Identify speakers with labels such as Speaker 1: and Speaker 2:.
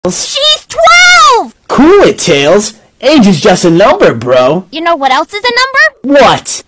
Speaker 1: She's 12!
Speaker 2: Cool it, Tails. Age is just a number, bro.
Speaker 1: You know what else is a number?
Speaker 2: What?